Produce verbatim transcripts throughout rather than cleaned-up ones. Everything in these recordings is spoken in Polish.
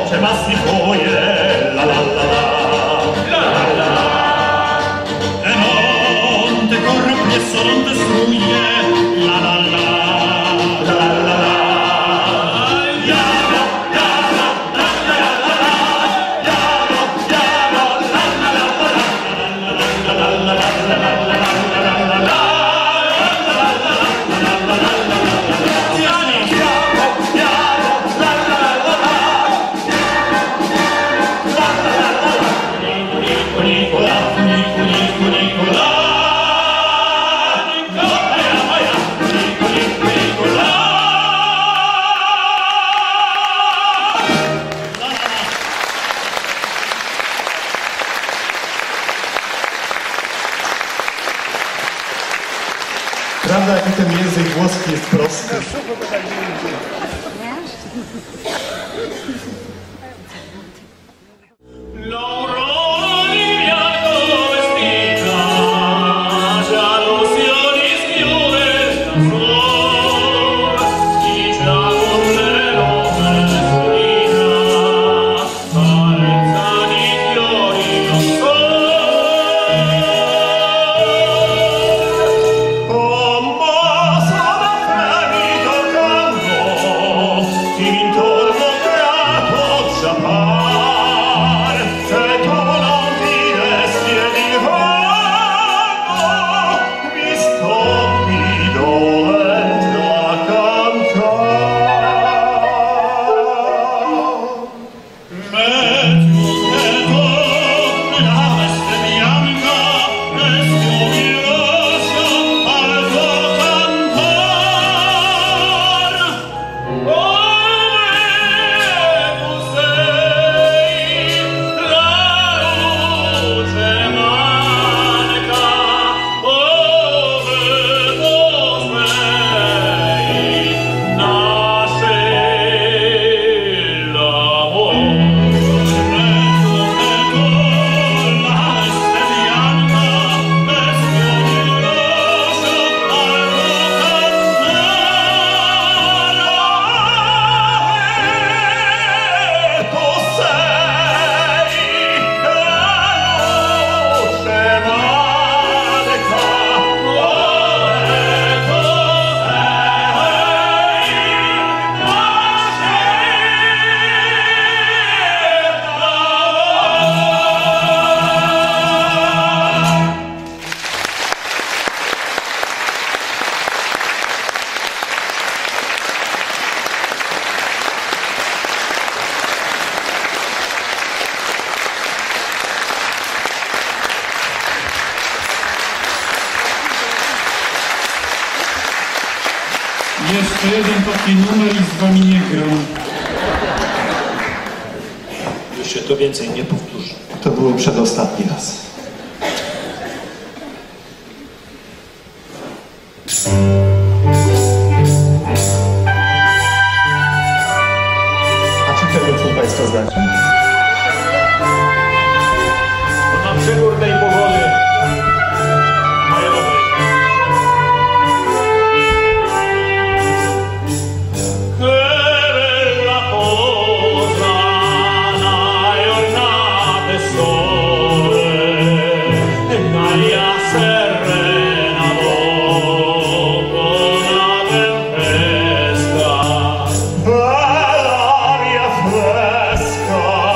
voce ma si foie, la la la la, la la la. E non te corrompi e solo non te struglie, la la la, la la la la. Prawda, jaki ten język włoski jest prosty. Jeszcze jeden taki numer i z wami nie gram. Już się to więcej nie powtórzy. To było przedostatni raz. A czy ten utwór Państwo znacie? To na przegór tej powoli majowej. Bella aria fresca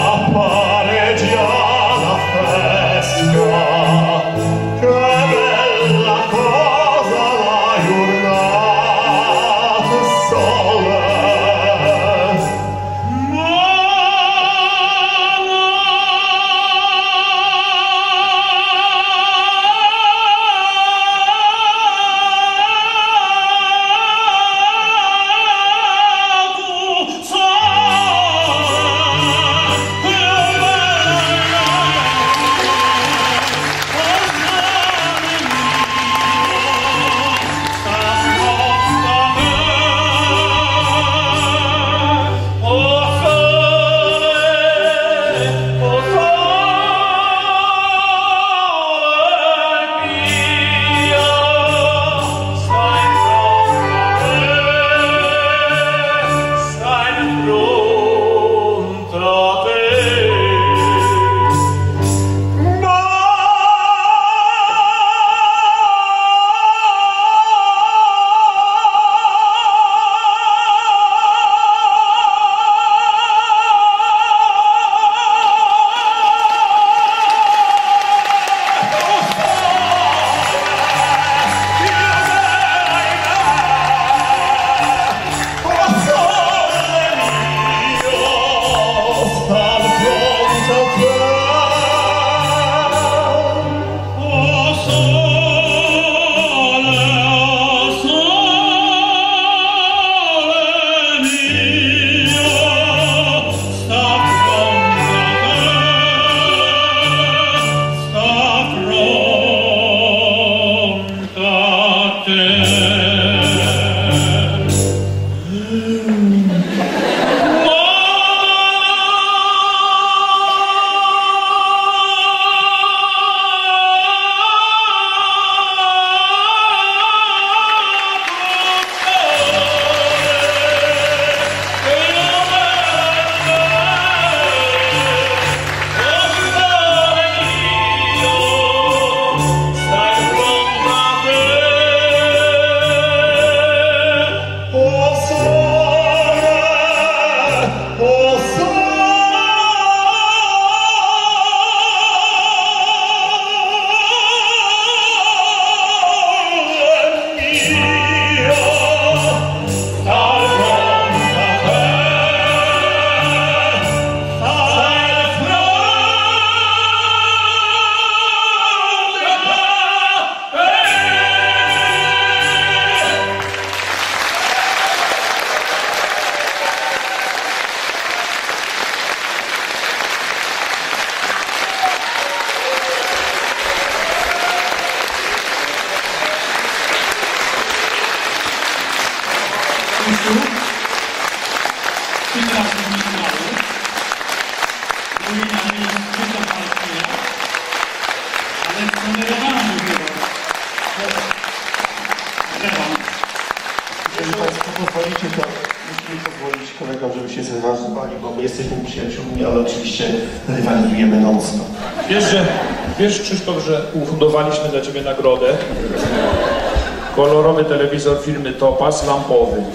tym razem nie grały. Ruinami jest trzecia partia, ale chcemy rewanżu chyba. Rewanż. Jeżeli Państwo pozwolicie, to musimy pozwolić kolegom, żeby się zrewanżowali, bo my jesteśmy przyjaciółmi, ale oczywiście rywalizujemy non-stop. Wiesz, że, wiesz Krzysztof, że ufundowaliśmy dla Ciebie nagrodę? Kolorowy telewizor firmy Topaz, lampowy.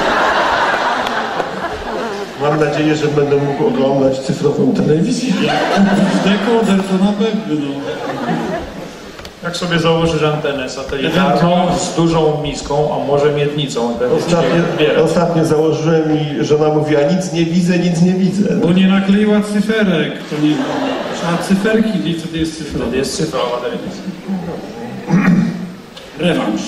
Mam nadzieję, że będę mógł oglądać cyfrową telewizję. Dekoder to na pewno. Jak sobie założysz antenę satelitarną z dużą miską, a może miednicą, Ostatnio, ostatnio założyłem i żona mówiła, nic nie widzę, nic nie widzę. Bo nie nakleiła cyferek. To nie... Trzeba cyferki, gdzie wtedy jest cyfra. Wtedy jest cyfrowa telewizja. Rewanż.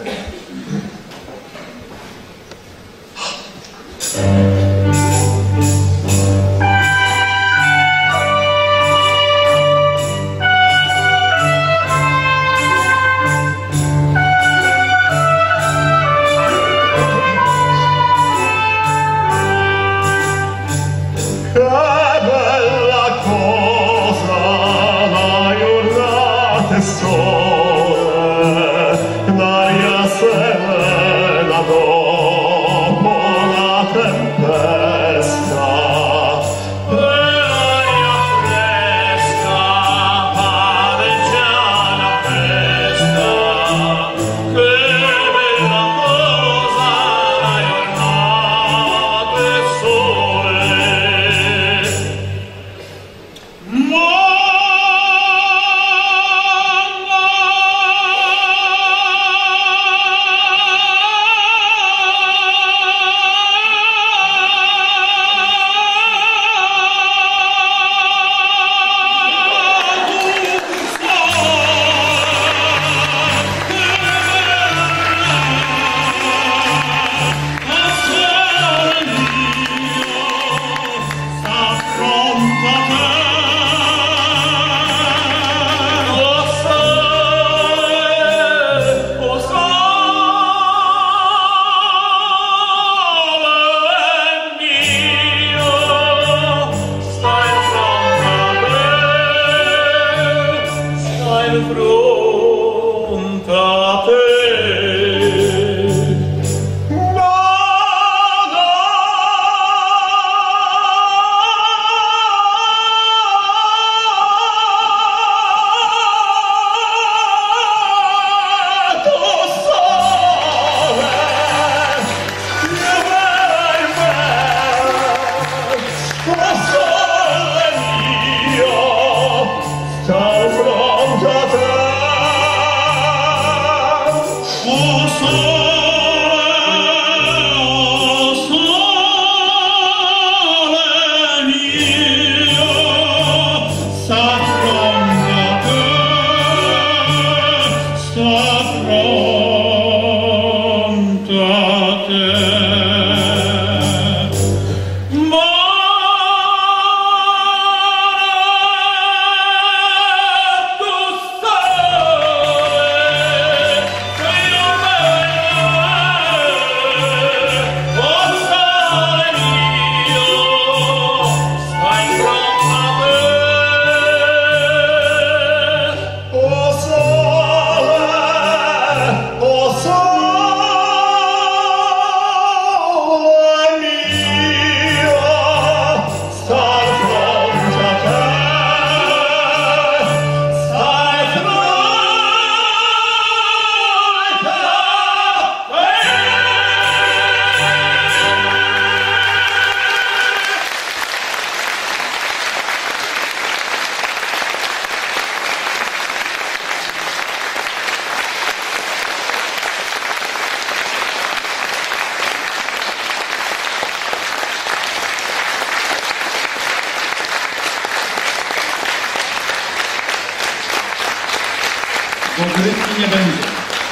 Dogrywki nie będzie.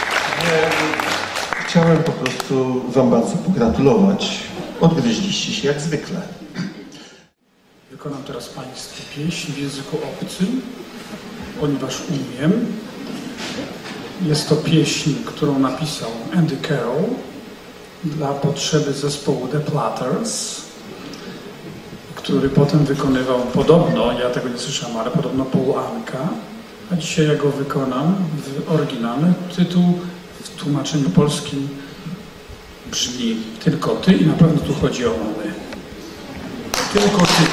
Chciałem po prostu Wam bardzo pogratulować. Odgryźliście się jak zwykle. Wykonam teraz Państwu pieśń w języku obcym, ponieważ umiem. Jest to pieśń, którą napisał Andy Carroll dla potrzeby zespołu The Platters. który potem wykonywał podobno, ja tego nie słyszałem, ale podobno Paul Anka, a dzisiaj ja go wykonam w oryginale. Tytuł w tłumaczeniu polskim brzmi Tylko Ty i na pewno tu chodzi o mamy. Tylko Ty.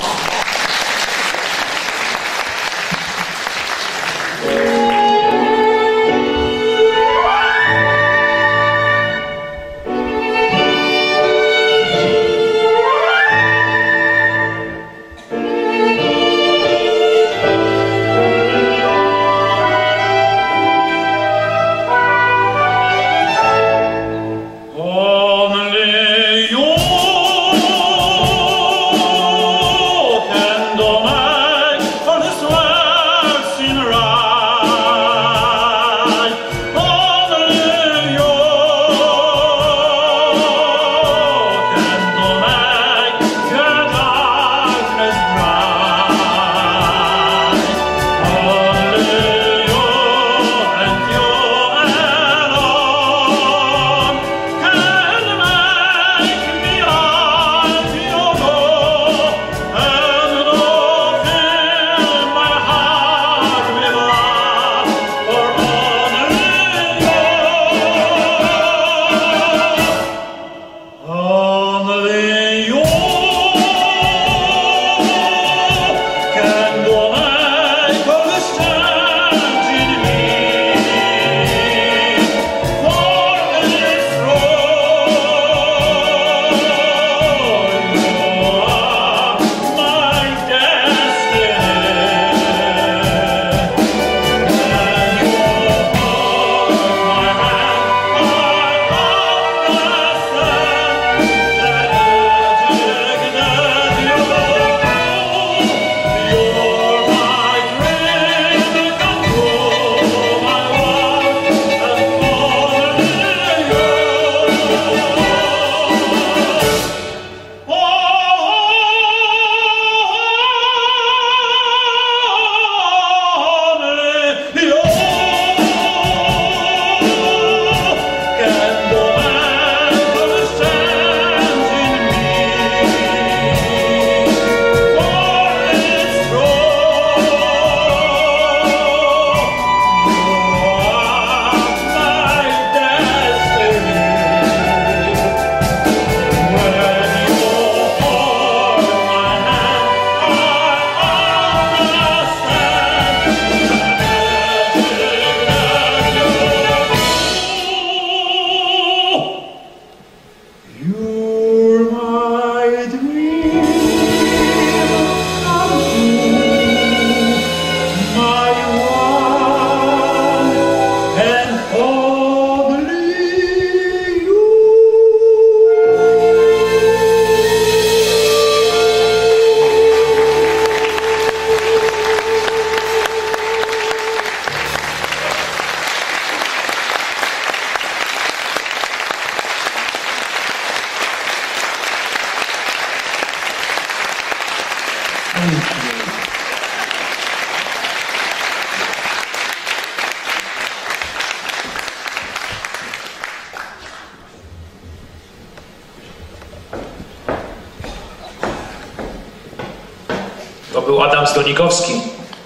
To był Adam Zdonikowski.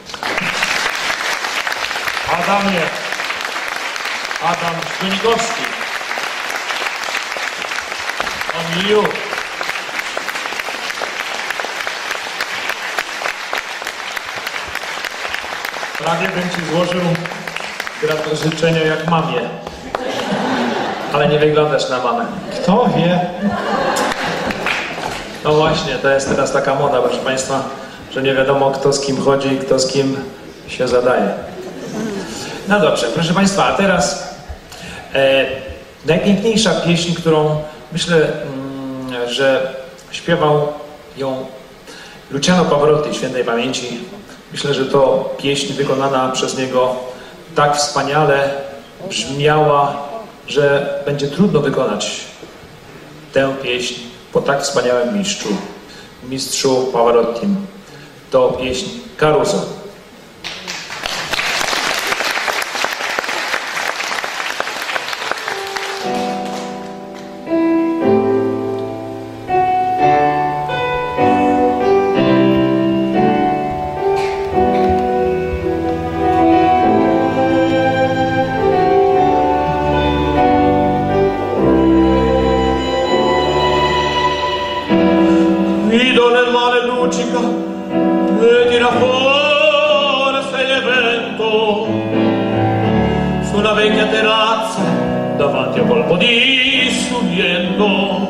Adamie. Adam Zdonikowski. On you. Prawie bym ci złożył gra życzenia jak mamie. Ale nie wyglądasz na mamę. Kto wie? No właśnie, to jest teraz taka moda, proszę Państwa, że nie wiadomo kto z kim chodzi i kto z kim się zadaje. No dobrze, proszę Państwa, a teraz e, najpiękniejsza pieśń, którą myślę, mm, że śpiewał ją Luciano Pavarotti, świętej pamięci. Myślę, że to pieśń wykonana przez niego tak wspaniale brzmiała, że będzie trudno wykonać tę pieśń po tak wspaniałym mistrzu, mistrzu Pavarottim. To pieśń Caruso. Guido nel mare luccica e tira fuori sei l'evento su una vecchia terrazza davanti a colpo di studiendo.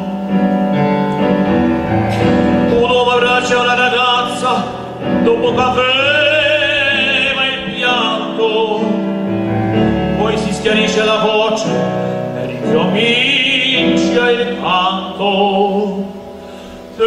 Un uomo abbraccia una ragazza dopo un caffè va il pianto, poi si schiarisce la voce e ricomincia il canto. Se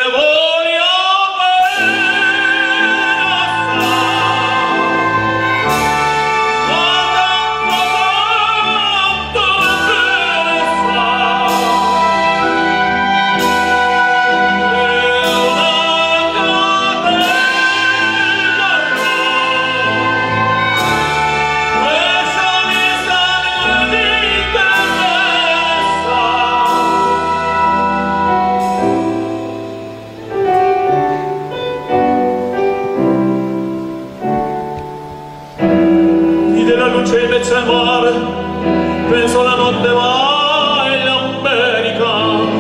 al mare, penso la notte va in America,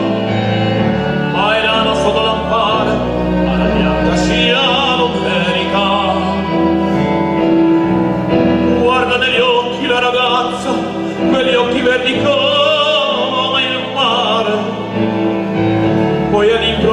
bailano sotto lampare alla bianca scia numerica. Guarda negli occhi la ragazza, quegli occhi verdi come il mare, poi all'improvviso